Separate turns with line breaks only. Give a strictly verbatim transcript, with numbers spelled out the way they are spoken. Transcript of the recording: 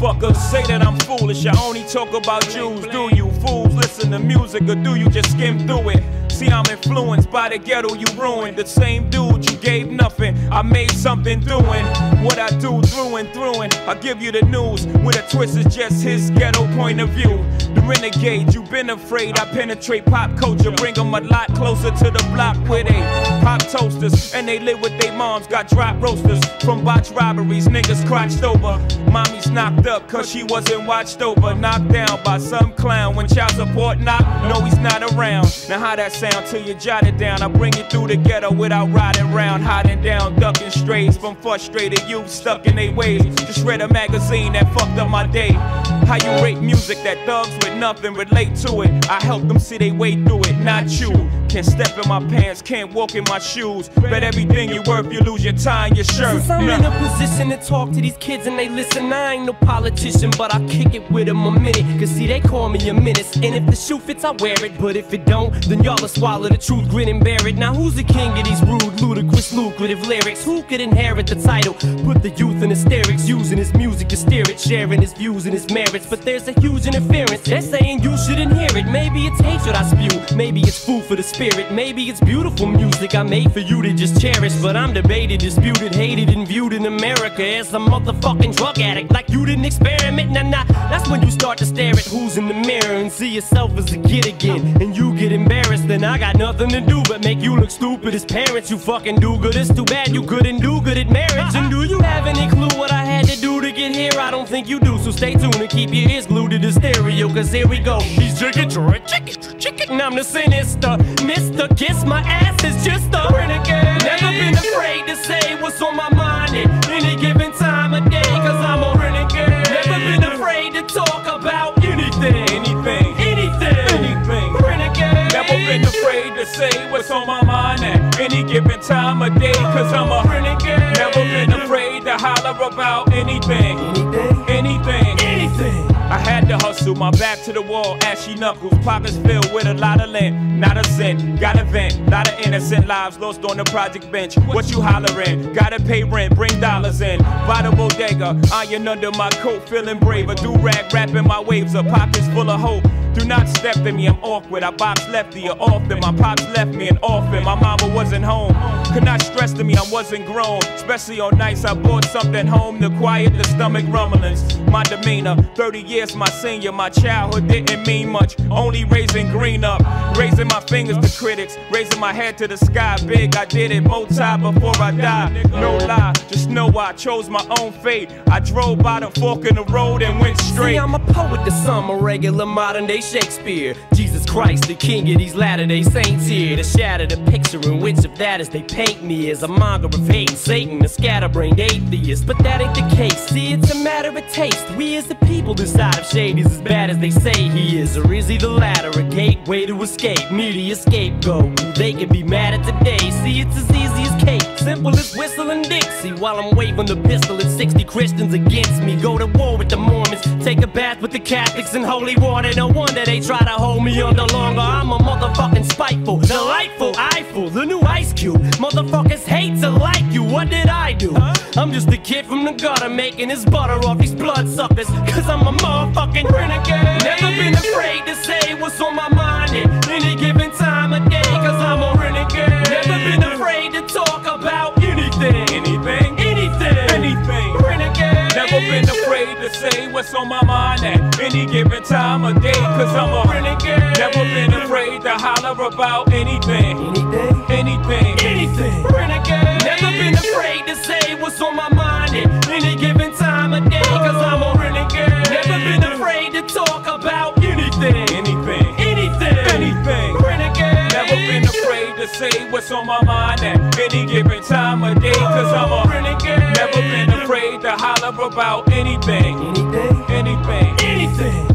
motherfuckers say that I'm foolish. I only talk about Jews. Do you fools listen to music, or do you just skim through it? See, I'm influenced by the ghetto you ruined. The same dude you gave nothing, I made something doing what I do through and through. And I give you the news with a twist is just his ghetto point of view. The Renegade, you've been afraid. I penetrate pop culture, bring them a lot closer to the block where they pop toasters and they live with their moms. Got drop roasters from botch robberies, niggas crotched over. Mommy's knocked up cause she wasn't watched over. Knocked down by some clown when child support knock. No, he's not around. Now how that sound till you jot it down? I bring it through the ghetto without riding round, hiding down, ducking strays from frustrated youth stuck in their ways. Just read a magazine that fucked up my day. How you rate music that thugs with nothing relate to it? I help them see they way through it, not you. Can't step in my pants, can't walk in my shoes. Bet everything you worth, you lose your tie and your shirt.
Since I'm in a position to talk to these kids and they listen, I ain't no politician, but I kick it with them a minute. Cause see, they call me a menace, and if the shoe fits, I wear it. But if it don't, then y'all will swallow the truth, grin and bear it. Now who's the king of these rude, ludicrous, lucrative lyrics? Who could inherit the title? Put the youth in hysterics, using his music to steer it, sharing his views and his merits. But there's a huge interference, they're saying you shouldn't hear it. Maybe it's hatred I spew, maybe it's food for the spirit. Maybe it's beautiful music I made for you to just cherish. But I'm debated, disputed, hated, and viewed in America as a motherfucking drug addict. Like you didn't experiment, nah nah. That's when you start to stare at who's in the mirror and see yourself as a kid again. And you get embarrassed, then I got nothing to do but make you look stupid as parents. You fucking do good, it's too bad you couldn't do good at marriage. And do you have any clue what I had to do to get here? I don't think you do, so stay tuned and keep your ears glued to the stereo. Cause here we go. He's chicken, chicken, chicken, and I'm the sinister Mister Kiss my ass is just a renegade. Never been afraid to say what's on my mind at any given time of day, cause I'm a renegade. Never been afraid to talk about anything, anything, anything, anything. Renegade.
Never been afraid to say what's on my mind at any given time of day, cause I'm a renegade. Never been afraid to holler about anything,
anything,
anything,
anything.
I had to hustle, my back to the wall, ashy knuckles, pockets filled with a lot of lint, not a cent, got a vent, lot of innocent lives lost on the project bench. What you hollering? Gotta pay rent, bring dollars in, by the bodega, iron under my coat, feeling braver, do-rag rapping my waves up, pockets full of hope. Do not step to me, I'm awkward, I box lefty or often. My pops left me an orphan, my mama wasn't home. Could not stress to me, I wasn't grown. Especially on nights I brought something home to quiet the stomach rumblings. My demeanor, thirty years my senior, my childhood didn't mean much. Only raising green up, raising my fingers to critics, raising my head to the sky big. I did it multi before I died. No lie, just know I chose my own fate. I drove by the fork in the road and went straight.
See, I'm a poet to some, a regular modern day Shakespeare. Jesus Christ, the king of these Latter-day Saints here, to shatter the picture in which of that as they paint me as a monger of hate and Satan, a scatterbrained atheist. But that ain't the case, see, it's a matter of taste. We as the people decide if Shade is as bad as they say he is, or is he the latter, a gateway to escape, media scapegoat who they can be mad at today. See, it's as easy as cake, simple as whistling Dixie, while I'm waving the pistol at sixty Christians against me. Go to war with the Mormons, take a bath with the Catholics in holy water. No wonder they try to hold me under longer. I'm a motherfucking spiteful, delightful, eyeful, the new Ice Cube. Motherfuckers hate to like you, what did I do? I'm just a kid from the gutter making his butter off these bloodsuckers, cause I'm a motherfucking renegade. Never been afraid to say what's on my mind at any given time of day, cause I'm a renegade. Never been afraid to talk about anything,
anything,
anything,
anything.
Renegade.
Never been afraid to say what's on my mind at any given time of day, cause I'm a renegade. Never been afraid to holler about anything,
anything,
anything,
anything. Renegade. Never been afraid to say what's on my mind at any given time of day, cause I'm a renegade. Never been afraid to talk about anything,
anything,
anything,
anything.
Renegade.
Never been afraid to say what's on my mind at any given time of day, cause I'm a renegade. Never been afraid to holler about anything,
anything,
anything,
anything.